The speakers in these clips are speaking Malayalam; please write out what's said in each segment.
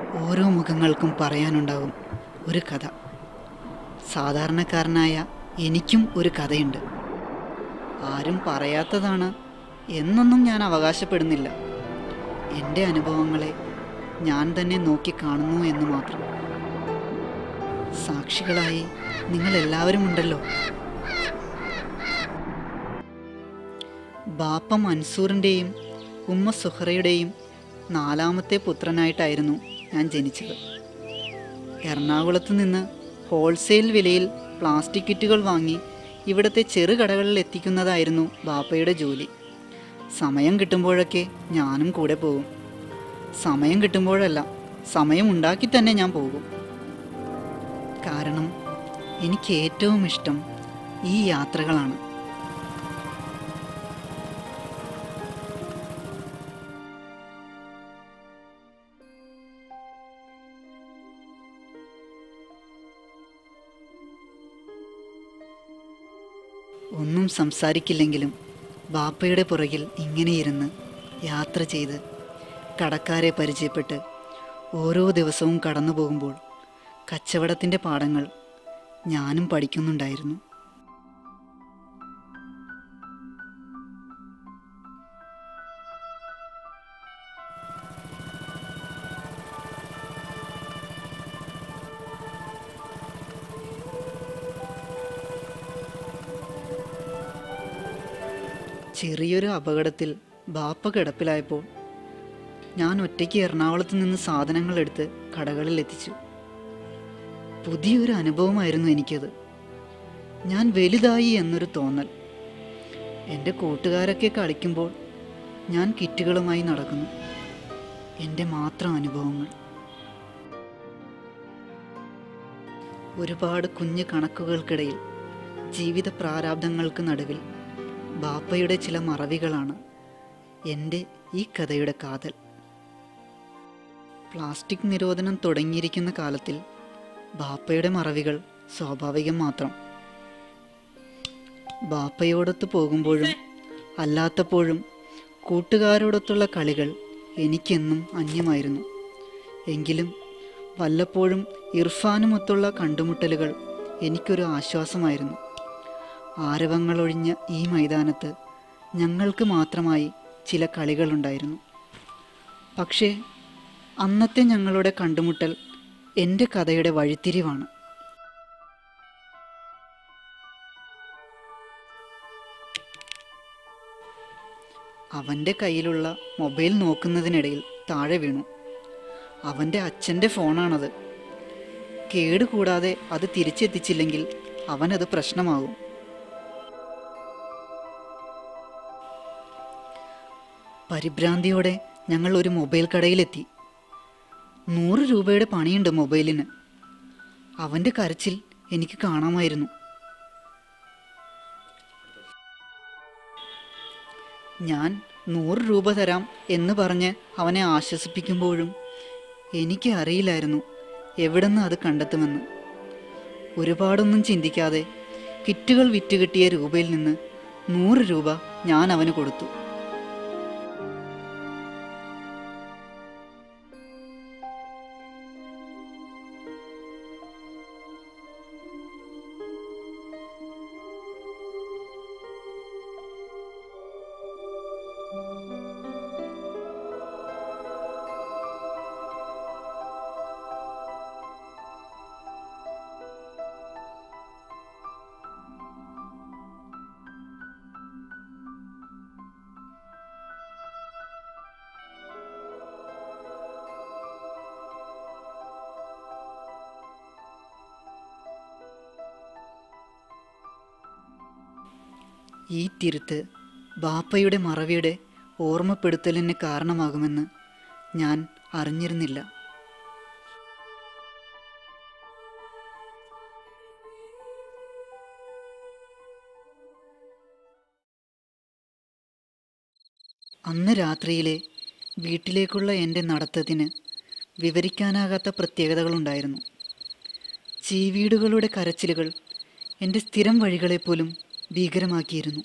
ഓരോ മുഖങ്ങൾക്കും പറയാനുണ്ടാകും ഒരു കഥ. സാധാരണക്കാരനായ എനിക്കും ഒരു കഥയുണ്ട്. ആരും പറയാത്തതാണ് എന്നൊന്നും ഞാൻ അവകാശപ്പെടുന്നില്ല. എൻ്റെ അനുഭവങ്ങളെ ഞാൻ തന്നെ നോക്കിക്കാണുന്നു എന്ന് മാത്രം. സാക്ഷികളായി നിങ്ങളെല്ലാവരും ഉണ്ടല്ലോ. ബാപ്പ മൻസൂറിൻ്റെയും ഉമ്മ സുഹറയുടെയും 4ാമത്തെ പുത്രനായിട്ടായിരുന്നു ഞാൻ ജനിച്ചത്. എറണാകുളത്ത് നിന്ന് ഹോൾസെയിൽ വിലയിൽ പ്ലാസ്റ്റിക് കിറ്റുകൾ വാങ്ങി ഇവിടുത്തെ ചെറുകടകളിൽ എത്തിക്കുന്നതായിരുന്നു ബാപ്പയുടെ ജോലി. സമയം കിട്ടുമ്പോഴൊക്കെ ഞാനും കൂടെ പോകും. സമയം കിട്ടുമ്പോഴല്ല, സമയം ഉണ്ടാക്കി തന്നെ ഞാൻ പോകും. കാരണം എനിക്ക് ഏറ്റവും ഇഷ്ടം ഈ യാത്രകളാണ്. ഒന്നും സംസാരിക്കില്ലെങ്കിലും ബാപ്പയുടെ പുറകിൽ ഇങ്ങനെയിരുന്ന് യാത്ര ചെയ്ത് കടക്കാരെ പരിചയപ്പെട്ട് ഓരോ ദിവസവും കടന്നു പോകുമ്പോൾ കച്ചവടത്തിൻ്റെ പാഠങ്ങൾ ഞാനും പഠിക്കുന്നുണ്ടായിരുന്നു. ചെറിയൊരു അപകടത്തിൽ ബാപ്പ കിടപ്പിലായപ്പോൾ ഞാൻ ഒറ്റയ്ക്ക് എറണാകുളത്ത് നിന്ന് സാധനങ്ങൾ എടുത്ത് കടകളിൽ എത്തിച്ചു. പുതിയൊരു അനുഭവമായിരുന്നു എനിക്കത്. ഞാൻ വലുതായി എന്നൊരു തോന്നൽ. എൻ്റെ കൂട്ടുകാരൊക്കെ കളിക്കുമ്പോൾ ഞാൻ കിറ്റുകളുമായി നടക്കുന്നു. എൻ്റെ മാത്രം അനുഭവങ്ങൾ. ഒരുപാട് കുഞ്ഞു കണക്കുകൾക്കിടയിൽ ജീവിത പ്രാരാബ്ദങ്ങൾക്ക് നടുവിൽ ബാപ്പയുടെ ചില മറവികളാണ് എൻ്റെ ഈ കഥയുടെ കാതൽ. പ്ലാസ്റ്റിക് നിരോധനം തുടങ്ങിയിരിക്കുന്ന കാലത്തിൽ ബാപ്പയുടെ മറവികൾ സ്വാഭാവികം മാത്രം. ബാപ്പയോടൊത്ത് പോകുമ്പോഴും അല്ലാത്തപ്പോഴും കൂട്ടുകാരോടൊത്തുള്ള കളികൾ എനിക്കെന്നും അന്യമായിരുന്നു. എങ്കിലും വല്ലപ്പോഴും ഇർഫാനുമൊത്തുള്ള കണ്ടുമുട്ടലുകൾ എനിക്കൊരു ആശ്വാസമായിരുന്നു. ആരവങ്ങളൊഴിഞ്ഞ ഈ മൈതാനത്ത് ഞങ്ങൾക്ക് മാത്രമായി ചില കളികളുണ്ടായിരുന്നു. പക്ഷേ അന്നത്തെ ഞങ്ങളുടെ കണ്ടുമുട്ടൽ എൻ്റെ കഥയുടെ വഴിത്തിരിവാണ്. അവൻ്റെ കയ്യിലുള്ള മൊബൈൽ നോക്കുന്നതിനിടയിൽ താഴെ വീണു. അവൻ്റെ അച്ഛൻ്റെ ഫോണാണത്. കേടുകൂടാതെ അത് തിരിച്ചെത്തിച്ചില്ലെങ്കിൽ അവനത് പ്രശ്നമാകും. പരിഭ്രാന്തിയോടെ ഞങ്ങൾ ഒരു മൊബൈൽ കടയിലെത്തി. 100 രൂപയുടെ പണിയുണ്ട് മൊബൈലിന്. അവൻ്റെ കരച്ചിൽ എനിക്ക് കാണാമായിരുന്നു. ഞാൻ 100 രൂപ തരാം എന്ന് പറഞ്ഞ് അവനെ ആശ്വസിപ്പിക്കുമ്പോഴും എനിക്ക് അറിയില്ലായിരുന്നു എവിടെന്ന് അത് കണ്ടെത്തുമെന്ന്. ഒരുപാടൊന്നും ചിന്തിക്കാതെ കിറ്റുകൾ വിറ്റുകിട്ടിയ രൂപയിൽ നിന്ന് 100 രൂപ ഞാൻ അവന് കൊടുത്തു. ഈ തിരുത്ത് ബാപ്പയുടെ മറവിയുടെ ഓർമ്മപ്പെടുത്തലിന് കാരണമാകുമെന്ന് ഞാൻ അറിഞ്ഞിരുന്നില്ല. അന്ന് രാത്രിയിലെ വീട്ടിലേക്കുള്ള എൻ്റെ നടത്തത്തിന് വിവരിക്കാനാകാത്ത പ്രത്യേകതകളുണ്ടായിരുന്നു. ചീവീടുകളുടെ കരച്ചിലുകൾ എൻ്റെ സ്ഥിരം വഴികളെപ്പോലും ഭീകരമാക്കിയിരുന്നു.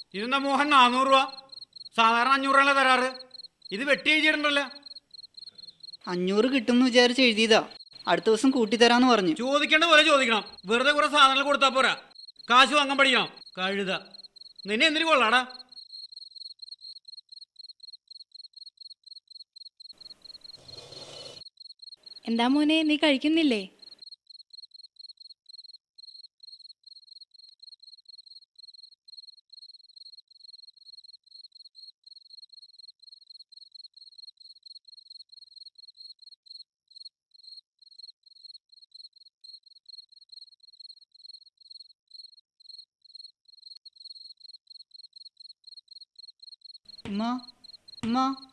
ഇതെന്താ മോഹൻ 400 രൂപ? സാധാരണ 500 രൂപ തരാറ്. ഇത് വെട്ടി എഴുതിയിട്ടുണ്ടല്ലോ. 500 കിട്ടുമെന്ന് വിചാരിച്ച് എഴുതിയതാ. അടുത്ത ദിവസം കൂട്ടിത്തരാന്ന് പറഞ്ഞു. ചോദിക്കേണ്ട പോലെ ചോദിക്കണം. വെറുതെ കുറെ സാധനങ്ങൾ കൊടുത്താൽ പോരാ. കാശ് വാങ്ങാൻ പഠിക്കണം. കഴുത നിന്നെ എന്തിനു കൊള്ളാടാ? എന്താ മോനെ, നീ കഴിക്കുന്നില്ലേ? ഉമ്മ ഉമ്മ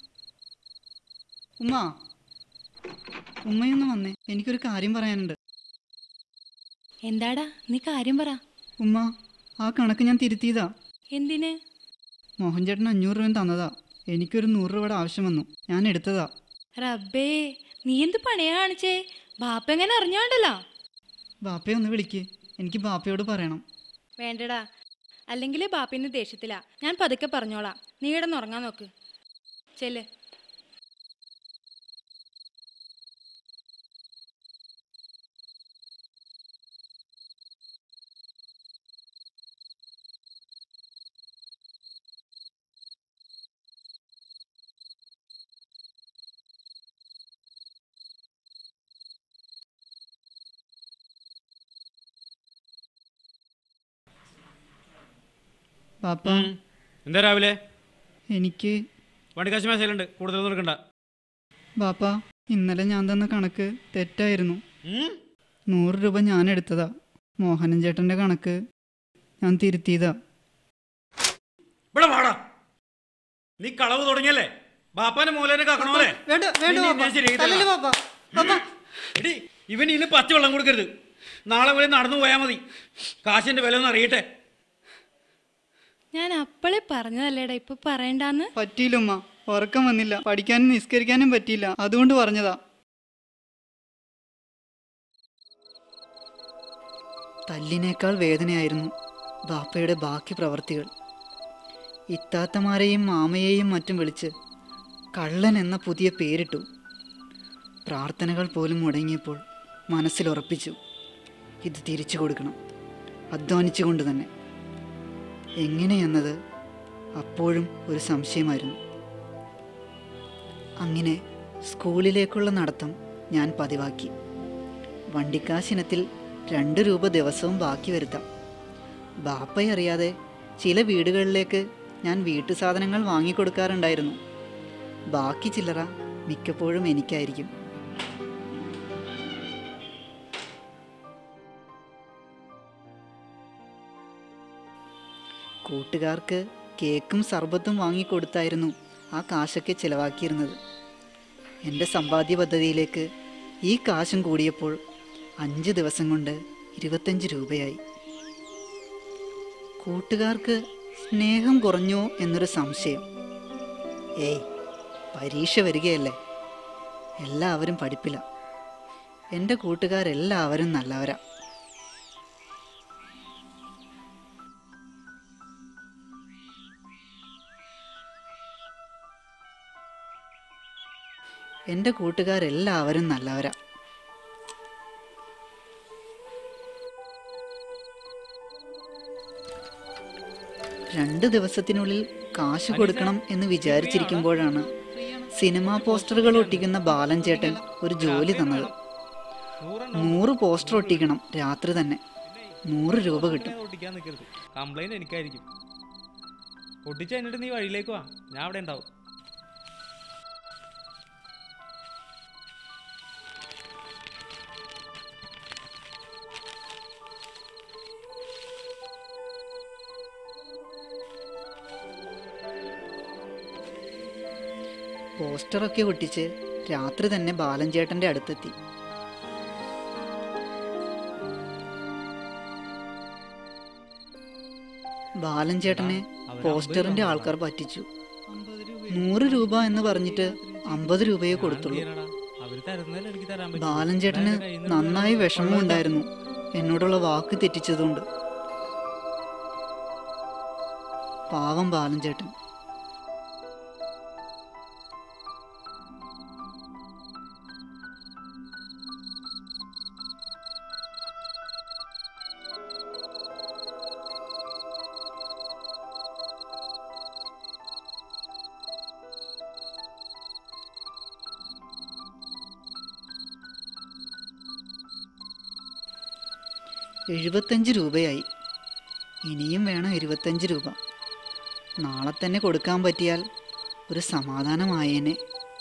ഉമ്മ ഉമ്മയൊന്ന് വന്നേ, എനിക്കൊരു കാര്യം പറയാനുണ്ട്. എന്താടാ, നീ കാര്യം പറ. ഉമ്മ, ആ കണക്ക് ഞാൻ തിരുത്തിയതാ. എന്തിന്? മോഹൻ ചേട്ടൻ 500 രൂപ തന്നതാ. എനിക്കൊരു 100 രൂപയുടെ ആവശ്യം വന്നു, ഞാൻ എടുത്തതാ. റബ്ബേ, നീ എന്ത് പണിയാ കാണിച്ചേ? ബാപ്പ എങ്ങനെ അറിഞ്ഞോണ്ടല്ലോ? ബാപ്പയെ ഒന്ന് വിളിക്ക്, എനിക്ക് ബാപ്പയോട് പറയണം. വേണ്ടടാ, അല്ലെങ്കിൽ ബാപ്പിന്ന് ദേഷ്യത്തിലാ. ഞാൻ പതുക്കെ പറഞ്ഞോളാം. നീ കിടന്നുറങ്ങാൻ നോക്ക്. ചെല്ല്. ബാപ്പ, എന്താ രാവിലെ? എനിക്ക് വണ്ടിക്കാശ് മേശയിലുണ്ട്, കൂടുതലൊന്നും എടുക്കണ്ട. ബാപ്പ, ഇന്നലെ ഞാൻ തന്ന കണക്ക് തെറ്റായിരുന്നു. 100 രൂപ ഞാൻ എടുത്തതാ. മോഹനൻ ചേട്ടൻ്റെ കണക്ക് ഞാൻ തിരുത്തിയതാ. ഇവിടെ വാടാ. നീ കളവ് തുടങ്ങിയല്ലേ? ബാപ്പാന്റെ മൂലേനെ കാക്കണോലെ? ഇവൻ ഇന്ന് പച്ചവെള്ളം കൊടുക്കരുത്. നാളെ പോലെ നടന്നു പോയാൽ മതി. കാശിന്റെ വില ഒന്ന് അറിയട്ടെ. ഞാൻ അപ്പളെ പറഞ്ഞതല്ലേടാ ഇപ്പൊ പറയണ്ടാന്ന്. പറ്റിയില്ലമ്മ, ഉറക്കം വന്നില്ല, പഠിക്കാനും നിസ്കരിക്കാനും പറ്റിയില്ല, അതുകൊണ്ട് പറഞ്ഞതാ. തല്ലിനേക്കാൾ വേദനയായിരുന്നു ബാപ്പയുടെ ബാക്കി പ്രവർത്തികൾ. ഇത്താത്തമാരെയും മാമയെയും മറ്റും വിളിച്ച് കള്ളൻ എന്ന പുതിയ പേരിട്ടു. പ്രാർത്ഥനകൾ പോലും മുടങ്ങിയപ്പോൾ മനസ്സിലുറപ്പിച്ചു, ഇത് തിരിച്ചു കൊടുക്കണം, അധ്വാനിച്ചുകൊണ്ട് തന്നെ. എങ്ങനെയെന്നത് അപ്പോഴും ഒരു സംശയമായിരുന്നു. അങ്ങനെ സ്കൂളിലേക്കുള്ള നടത്തം ഞാൻ പതിവാക്കി. വണ്ടിക്കാശിനത്തിൽ 2 രൂപ ദിവസവും ബാക്കി വരുത്താം. ബാപ്പയറിയാതെ ചില വീടുകളിലേക്ക് ഞാൻ വീട്ടു സാധനങ്ങൾ വാങ്ങിക്കൊടുക്കാറുണ്ടായിരുന്നു. ബാക്കി ചില്ലറ മിക്കപ്പോഴും എനിക്കായിരിക്കും. കൂട്ടുകാർക്ക് കേക്കും സർബത്തും വാങ്ങിക്കൊടുത്തായിരുന്നു ആ കാശൊക്കെ ചിലവാക്കിയിരുന്നത്. എൻ്റെ സമ്പാദ്യ പദ്ധതിയിലേക്ക് ഈ കാശും കൂടിയപ്പോൾ 5 ദിവസം കൊണ്ട് 25 രൂപയായി. കൂട്ടുകാർക്ക് സ്നേഹം കുറഞ്ഞോ എന്നൊരു സംശയം. ഏയ്, പരീക്ഷ വരികയല്ലേ, എല്ലാവരും പഠിപ്പില്ല. എൻ്റെ കൂട്ടുകാരെല്ലാവരും നല്ലവരാ. എൻ്റെ കൂട്ടുകാരെല്ലാവരും നല്ലവരാ. രണ്ട് ദിവസത്തിനുള്ളിൽ കാശ് കൊടുക്കണം എന്ന് വിചാരിച്ചിരിക്കുമ്പോഴാണ് സിനിമാ പോസ്റ്ററുകൾ ഒട്ടിക്കുന്ന ബാലൻ ചേട്ടൻ ഒരു ജോലി തന്നത്. 100 പോസ്റ്റർ ഒട്ടിക്കണം രാത്രി തന്നെ. 100 രൂപ കിട്ടും. കംപ്ലൈന്റ് എനിക്കായിരിക്കും. ഒട്ടിച്ച് കഴിഞ്ഞിട്ട് നീ വഴിയിലേക്ക് വാ, ഞാൻ അവിടെ ഉണ്ടാവും. പോസ്റ്ററൊക്കെ ഒട്ടിച്ച് രാത്രി തന്നെ ബാലൻ ചേട്ടൻ്റെ അടുത്തെത്തി. ബാലൻ ചേട്ടനെ പോസ്റ്ററിന്റെ ആൾക്കാർ പറ്റിച്ചു. 100 രൂപ എന്ന് പറഞ്ഞിട്ട് 50 രൂപയെ കൊടുത്തുള്ളൂ. ബാലൻ ചേട്ടന് നന്നായി വിഷമമുണ്ടായിരുന്നു എന്നോടുള്ള വാക്ക് തെറ്റിച്ചതുകൊണ്ട്. പാവം ബാലൻ ചേട്ടൻ. ₹75 ഇനിയും വേണം 25 രൂപ. നാളെ തന്നെ കൊടുക്കാൻ പറ്റിയാൽ ഒരു സമാധാനമായേനെ.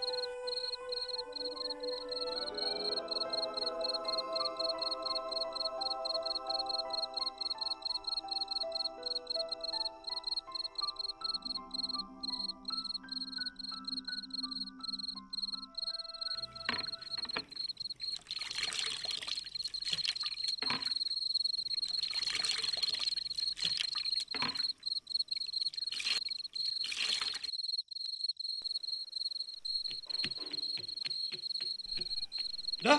എടാ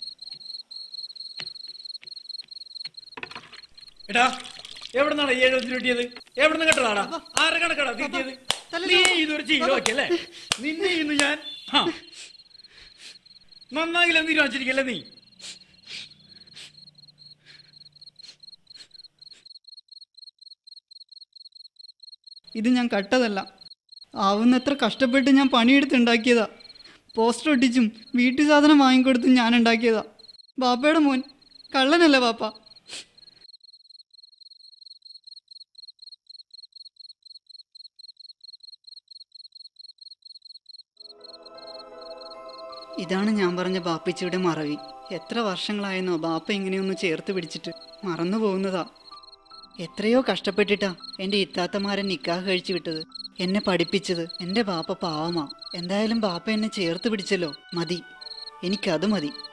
എടാ എവിടെ നിന്നാണ് 70 കിട്ടിയത്? എവിടെ നിന്ന് കേട്ടതാടാ? ആരുടെ കണക്കാടാ കിട്ടിയത്? നീ ഇതൊരു ചീലമാക്കിയല്ലേ? നിന്നെ ഇന്ന് ഞാൻ നന്നാകില്ലെന്ന് തീരുമാനിച്ചിരിക്കല്ലേ നീ? ഇത് ഞാൻ കട്ടതല്ല, ആവുന്നത്ര കഷ്ടപ്പെട്ട് ഞാൻ പണിയെടുത്തുണ്ടാക്കിയതാ. പോസ്റ്റർ ഒട്ടിച്ചും വീട്ടു സാധനം വാങ്ങിക്കൊടുത്തും ഞാൻ ഉണ്ടാക്കിയതാ. ബാപ്പയുടെ മോൻ കള്ളനല്ലേ ബാപ്പ? ഇതാണ് ഞാൻ പറഞ്ഞ ബാപ്പിച്ചിയുടെ മറവി. എത്ര വർഷങ്ങളായെന്നോ ബാപ്പ ഇങ്ങനെയൊന്ന് ചേർത്ത് പിടിച്ചിട്ട്. മറന്നു പോകുന്നതാ. എത്രയോ കഷ്ടപ്പെട്ടിട്ടാ എൻ്റെ ഇത്താത്തമാരൻ നിക്കാഹ് കഴിച്ചു വിട്ടത്, എന്നെ പഠിപ്പിച്ചത്. എൻ്റെ ബാപ്പ പാവമാ. എന്തായാലും ബാപ്പ എന്നെ ചേർത്ത് പിടിച്ചല്ലോ, മതി, എനിക്കത് മതി.